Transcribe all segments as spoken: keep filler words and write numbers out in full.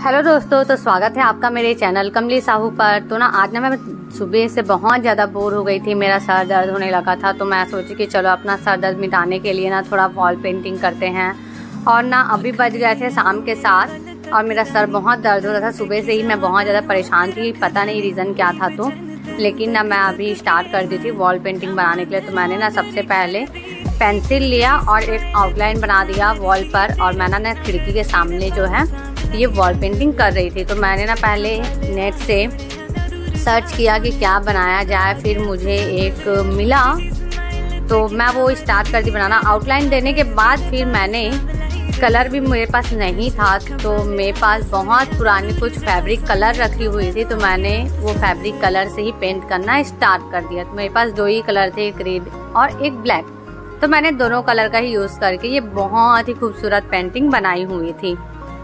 Hello दोस्तों, तो स्वागत है आपका मेरे चैनल कमली साहू पर। तो ना आज ना मैं सुबह से बहुत ज़्यादा बोर हो गई थी, मेरा सर दर्द होने लगा था। तो मैं सोची कि चलो अपना सर दर्द मिटाने के लिए ना थोड़ा वॉल पेंटिंग करते हैं। और ना अभी बज गए थे शाम के साथ और मेरा सर बहुत दर्द हो रहा था। सुबह से ही मैं बहुत ज़्यादा परेशान थी, पता नहीं रीज़न क्या था। तो लेकिन ना मैं अभी स्टार्ट कर दी थी वॉल पेंटिंग बनाने के लिए। तो मैंने ना सबसे पहले पेंसिल लिया और एक आउटलाइन बना दिया वॉल पर। और मैंने ना खिड़की के सामने जो है ये वॉल पेंटिंग कर रही थी। तो मैंने ना पहले नेट से सर्च किया कि क्या बनाया जाए, फिर मुझे एक मिला तो मैं वो स्टार्ट कर दी बनाना। आउटलाइन देने के बाद फिर मैंने कलर भी मेरे पास नहीं था, तो मेरे पास बहुत पुरानी कुछ फैब्रिक कलर रखी हुई थी। तो मैंने वो फैब्रिक कलर से ही पेंट करना स्टार्ट कर दिया। तो मेरे पास दो ही कलर थे, एक रेड और एक ब्लैक। तो मैंने दोनों कलर का ही यूज़ करके ये बहुत ही खूबसूरत पेंटिंग बनाई हुई थी।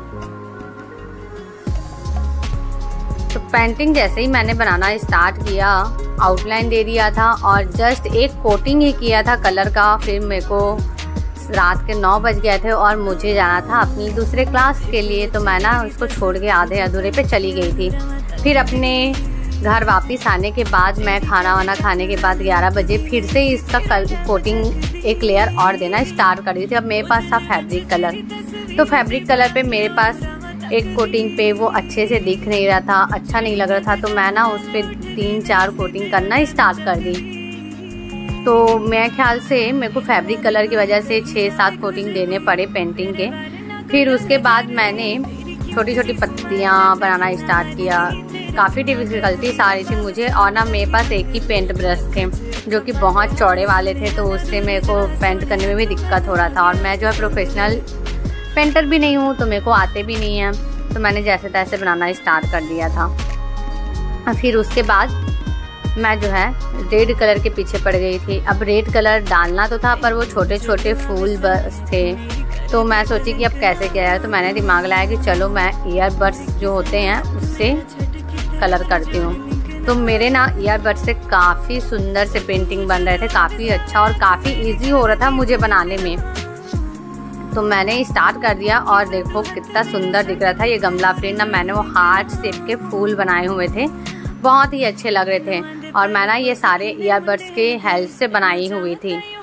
तो पेंटिंग जैसे ही मैंने बनाना स्टार्ट किया, आउटलाइन दे दिया था और जस्ट एक कोटिंग ही किया था कलर का। फिर मेरे को रात के नौ बज गए थे और मुझे जाना था अपनी दूसरे क्लास के लिए। तो मैं ना उसको छोड़ के आधे अधूरे पे चली गई थी। फिर अपने घर वापस आने के बाद मैं खाना वाना खाने के बाद ग्यारह बजे फिर से इसका कल कोटिंग एक लेयर और देना स्टार्ट कर दी थी। अब मेरे पास था फैब्रिक कलर। तो फैब्रिक कलर पे मेरे पास एक कोटिंग पे वो अच्छे से दिख नहीं रहा था, अच्छा नहीं लग रहा था। तो मैं ना उस पर तीन चार कोटिंग करना स्टार्ट कर दी। तो मेरे ख्याल से मेरे को फैब्रिक कलर की वजह से छः सात कोटिंग देने पड़े पेंटिंग के। फिर उसके बाद मैंने छोटी छोटी पत्तियाँ बनाना स्टार्ट किया। काफ़ी डिफ़िकल्टीज आ रही थी मुझे। और ना मेरे पास एक ही पेंट ब्रश थे जो कि बहुत चौड़े वाले थे, तो उससे मेरे को पेंट करने में भी दिक्कत हो रहा था। और मैं जो है प्रोफेशनल पेंटर भी नहीं हूँ, तो मेरे को आते भी नहीं है। तो मैंने जैसे तैसे बनाना स्टार्ट कर दिया था। फिर उसके बाद मैं जो है रेड कलर के पीछे पड़ गई थी। अब रेड कलर डालना तो था, पर वो छोटे छोटे फूल बस थे। तो मैं सोची कि अब कैसे किया जाए। तो मैंने दिमाग लाया कि चलो मैं ईयरबड्स जो होते हैं उससे कलर करती हूँ। तो मेरे ना ईयरबड्स से काफ़ी सुंदर से पेंटिंग बन रहे थे, काफ़ी अच्छा और काफ़ी ईजी हो रहा था मुझे बनाने में। तो मैंने स्टार्ट कर दिया और देखो कितना सुंदर दिख रहा था ये गमला। फिर ना मैंने वो हार्ट शेप के फूल बनाए हुए थे, बहुत ही अच्छे लग रहे थे। और मैं ना ये सारे ईयरबड्स के हेल्प से बनाई हुई थी।